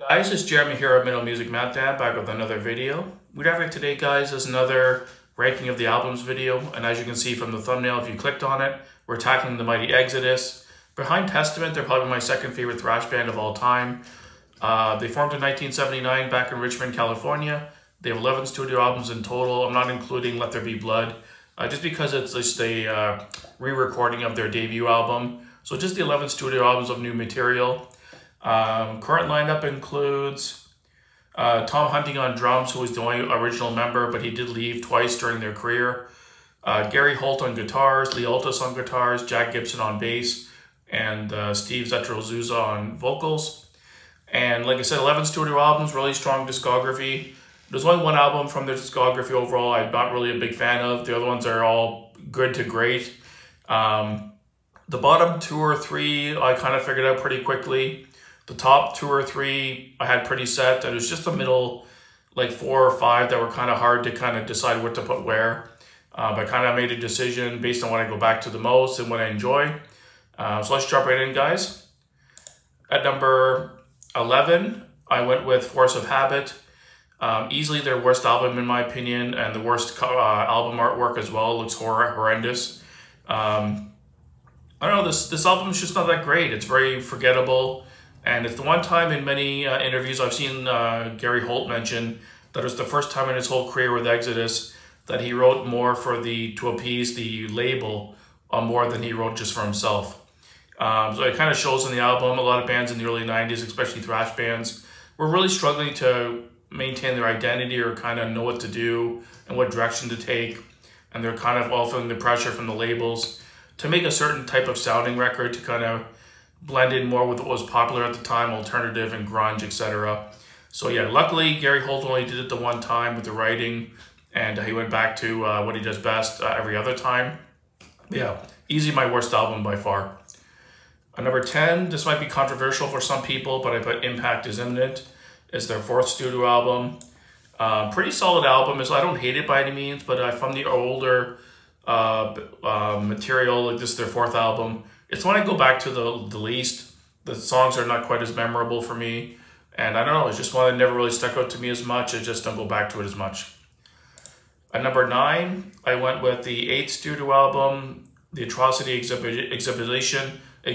Guys, it's Jeremy here at Middle Music Meltdown, back with another video. We'd have it today, guys, is another ranking of the albums video, and as you can see from the thumbnail, if you clicked on it, we're tackling the mighty Exodus. Behind Testament, they're probably my second favorite thrash band of all time. They formed in 1979 back in Richmond, California. They have 11 studio albums in total. I'm not including Let There Be Blood, just because it's just a re-recording of their debut album. So just the 11 studio albums of new material. Current lineup includes Tom Hunting on drums, who was the only original member, but he did leave twice during their career. Gary Holt on guitars, Lee Altus on guitars, Jack Gibson on bass, and Steve Zetrozuza on vocals. And like I said, 11 studio albums, really strong discography. There's only one album from their discography overall I'm not really a big fan of. The other ones are all good to great. The bottom two or three I kind of figured out pretty quickly. The top two or three I had pretty set. It was just the middle, like 4 or 5 that were kind of hard to kind of decide what to put where. But I kind of made a decision based on what I go back to the most and what I enjoy. So let's jump right in, guys. At number 11, I went with Force of Habit. Easily their worst album in my opinion, and the worst album artwork as well. It looks horrendous. I don't know, this album is just not that great. It's very forgettable. And it's the one time in many interviews I've seen Gary Holt mention that it was the first time in his whole career with Exodus that he wrote more to appease the label more than he wrote just for himself. So it kind of shows in the album. A lot of bands in the early 90s, especially thrash bands, were really struggling to maintain their identity or kind of know what to do and what direction to take. And they're kind of all feeling the pressure from the labels to make a certain type of sounding record to kind of blend in more with what was popular at the time, alternative and grunge, etc. So yeah, luckily Gary Holt only did it the one time with the writing, and he went back to what he does best every other time. Yeah, easy my worst album by far. Number 10, this might be controversial for some people, but I put Impact is Imminent. It's their 4th studio album. Pretty solid album. I don't hate it by any means, but from the older material, like this is their 4th album. It's when I go back to the least. The songs are not quite as memorable for me. And I don't know, it's just one that never really stuck out to me as much. I just don't go back to it as much. At number 9, I went with the 8th studio album, The Atrocity Exhibition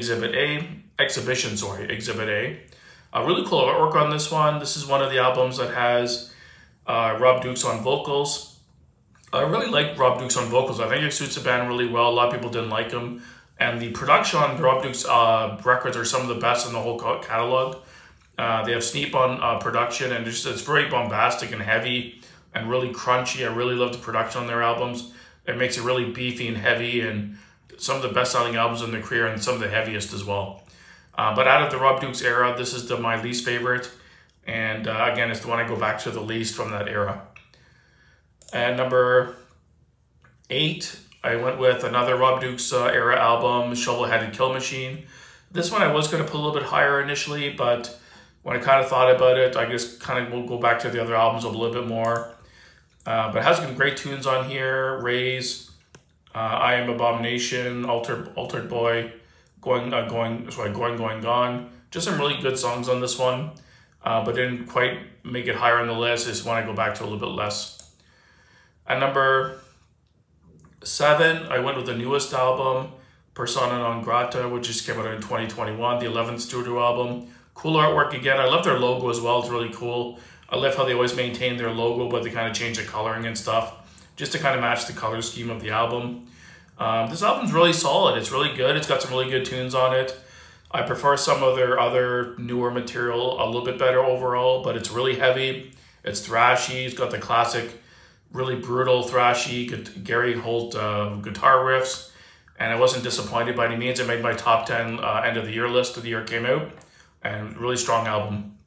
A. Really cool artwork on this one. This is one of the albums that has Rob Dukes on vocals. I really like Rob Dukes on vocals. I think it suits the band really well. A lot of people didn't like him. And the production on Rob Dukes records are some of the best in the whole catalog. They have Sneap on production, and it's very bombastic and heavy and really crunchy. I really love the production on their albums. It makes it really beefy and heavy, and some of the best-selling albums in their career and some of the heaviest as well. But out of the Rob Dukes era, this is my least favorite. And again, it's the one I go back to the least from that era. And number 8, I went with another Rob Dukes era album, Shovel-Headed Kill Machine. This one I was going to put a little bit higher initially, but when I kind of thought about it, I just kind of will go back to the other albums a little bit more. But it has some great tunes on here. Raise, I Am Abomination, Altered Boy, Going, Gone. Just some really good songs on this one, but didn't quite make it higher on the list. It's one I go back to a little bit less. At number 7, I went with the newest album, Persona Non Grata, which just came out in 2021, the 11th studio album. Cool artwork again. I love their logo as well. It's really cool. I love how they always maintain their logo, but they kind of change the coloring and stuff just to kind of match the color scheme of the album. This album's really solid. It's really good. It's got some really good tunes on it. I prefer some of their other newer material a little bit better overall, but it's really heavy. It's thrashy. It's got the classic, really brutal, thrashy Gary Holt guitar riffs, and I wasn't disappointed by any means. It made my top 10 end of the year list of the year it came out, and really strong album.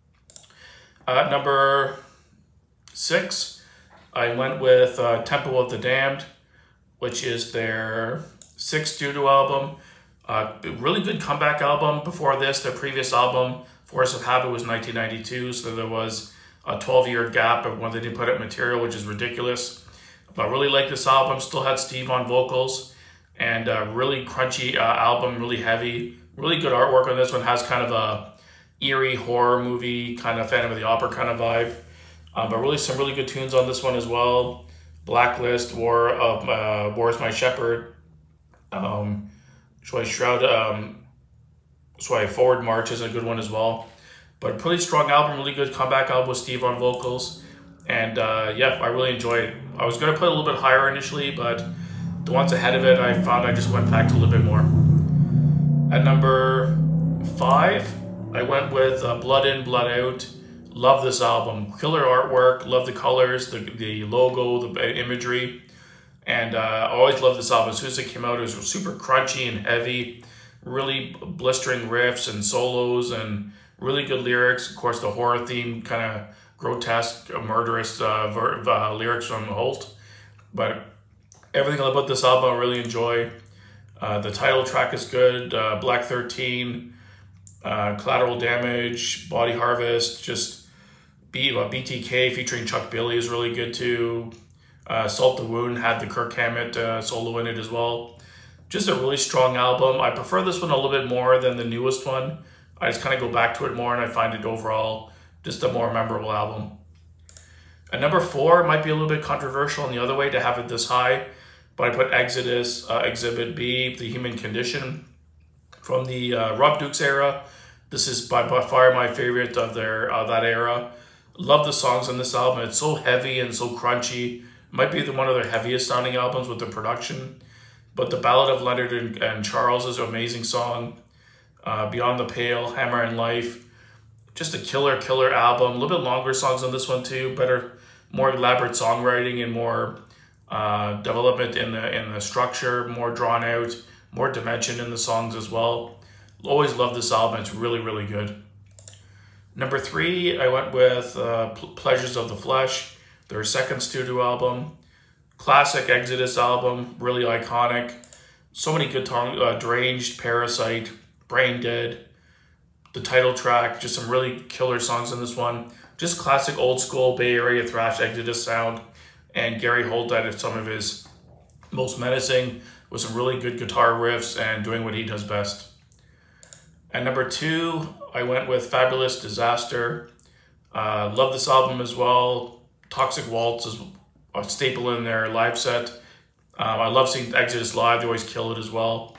Number 6, I went with Temple of the Damned, which is their 6th studio album. Really good comeback album. Before this, their previous album, Force of Habit, was 1992, so there was a 12-year gap of when they didn't put out material, which is ridiculous. But I really like this album. Still had Steve on vocals, and really crunchy album, really heavy. Really good artwork on this one. Has kind of eerie horror movie, kind of Phantom of the Opera kind of vibe. But really some really good tunes on this one as well. Blacklist, War is My Shepherd. Forward March is a good one as well. But pretty strong album, really good comeback album with Steve on vocals. And yeah, I really enjoyed it. I was going to put a little bit higher initially, but the ones ahead of it, I found I just went back to a little bit more. At number 5, I went with Blood In, Blood Out. Love this album. Killer artwork, love the colors, the logo, the imagery. And I always loved this album. As soon as it came out, it was super crunchy and heavy. Really blistering riffs and solos and really good lyrics. Of course, the horror theme, kind of grotesque, murderous lyrics from Holt. But everything about this album I really enjoy. The title track is good. Black 13, Collateral Damage, Body Harvest, just BTK featuring Chuck Billy is really good too. Salt the Wound had the Kirk Hammett solo in it as well. Just a really strong album. I prefer this one a little bit more than the newest one. I just kind of go back to it more and I find it overall just a more memorable album. At number 4, might be a little bit controversial in the other way to have it this high, but I put Exodus, Exhibit B, The Human Condition, from the Rob Dukes era. This is by far my favorite of that era. Love the songs on this album. It's so heavy and so crunchy. Might be one of their heaviest sounding albums with the production. But the Ballad of Leonard and Charles is an amazing song. Beyond the Pale, Hammer and Life. Just a killer album. A little bit longer songs on this one too. Better, more elaborate songwriting and more development in the structure. More drawn out, more dimension in the songs as well. Always love this album. It's really good. Number 3, I went with Pleasures of the Flesh, their second studio album. Classic Exodus album, really iconic. So many good songs, Deranged, Parasite, Brain Dead, the title track, just some really killer songs in this one. Just classic old school Bay Area thrash Exodus sound. And Gary Holt at some of his most menacing with some really good guitar riffs and doing what he does best. At number 2, I went with Fabulous Disaster. Love this album as well. Toxic Waltz is a staple in their live set. I love seeing Exodus live. They always kill it as well.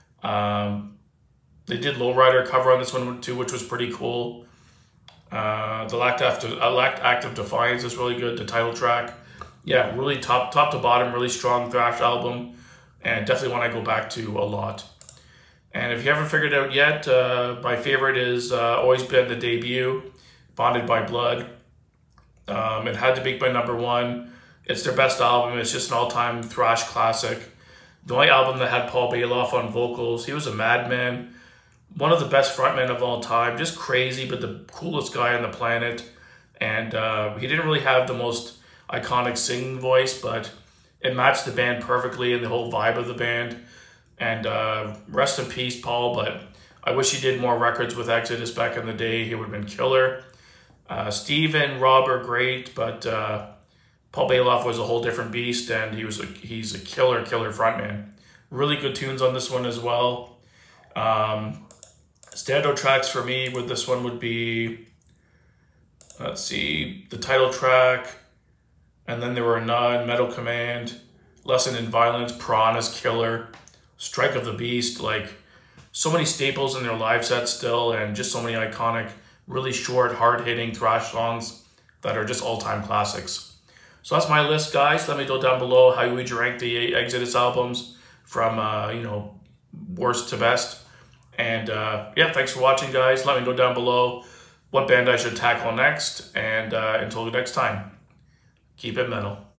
They did Lowrider cover on this one too, which was pretty cool. The Lacked Act of Defiance is really good. The title track. Yeah, really top to bottom, really strong thrash album. And definitely one I go back to a lot. And if you haven't figured it out yet, my favorite is always been the debut, Bonded by Blood. It had to be my number 1. It's their best album. It's just an all-time thrash classic. The only album that had Paul Bailoff on vocals. He was a madman. One of the best frontmen of all time. Just crazy, but the coolest guy on the planet. And he didn't really have the most iconic singing voice, but it matched the band perfectly and the whole vibe of the band. And rest in peace, Paul, but I wish he did more records with Exodus back in the day. He would have been killer. Steve and Rob are great, but Paul Bailoff was a whole different beast, and he's a killer frontman. Really good tunes on this one as well. Standout tracks for me with this one would be, let's see, the title track, and then there were None, Metal Command, Lesson in Violence, Piranha's killer, Strike of the Beast, like so many staples in their live sets still, and just so many iconic, really short, hard-hitting thrash songs that are just all-time classics. So that's my list, guys. Let me know down below how would you rank the Exodus albums from worst to best. And yeah, thanks for watching, guys. Let me know down below what band I should tackle next. And until next time, keep it metal.